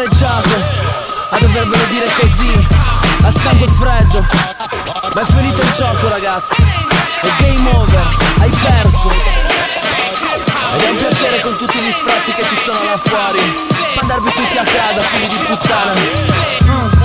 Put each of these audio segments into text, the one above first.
pareggiato, a dovervelo dire così, a sangue freddo. Ma è finito il gioco ragazzi, è game over, hai perso. Ed è un piacere con tutti gli sfratti che ci sono là fuori, mandarvi tutti a casa, figli di puttana.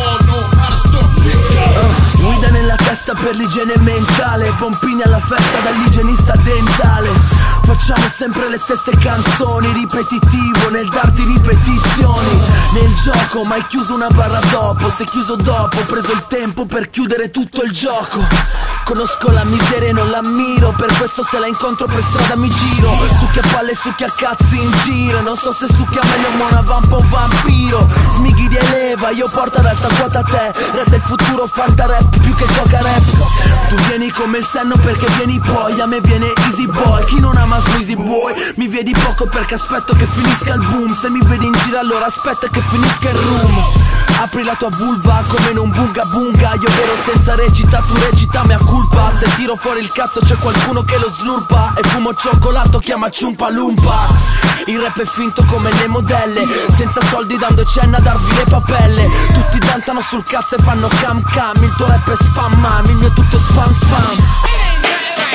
Guida nella testa per l'igiene mentale, pompini alla festa dall'igienista dentale. Facciamo sempre le stesse canzoni, ripetitivo nel darti ripetizioni. Nel gioco mai chiuso una barra dopo, se chiuso dopo ho preso il tempo per chiudere tutto il gioco. Conosco la miseria e non l'ammiro, per questo se la incontro per strada mi giro. Succhia palle e succhia cazzi in giro, non so se succhia meglio mona vampa o vampiro. Smighi di eleva, io porto ad alta quota a te, rap del futuro, fanta rap più che gioca rap. Tu vieni come il senno perché vieni poi, a me viene easy boy. Chi non ama Squeezy Boy, mi vedi poco perché aspetto che finisca il boom. Se mi vedi in giro allora aspetta che finisca il room. Apri la tua vulva come in un bunga bunga, io vero senza recita, tu recita mea culpa. Se tiro fuori il cazzo c'è qualcuno che lo slurpa, e fumo cioccolato chiama ciumpa lumpa. Il rap è finto come le modelle, senza soldi dando cenna a darvi le papelle. Tutti danzano sul cazzo e fanno cam cam, il tuo rap è spam mam, il mio è tutto spam spam.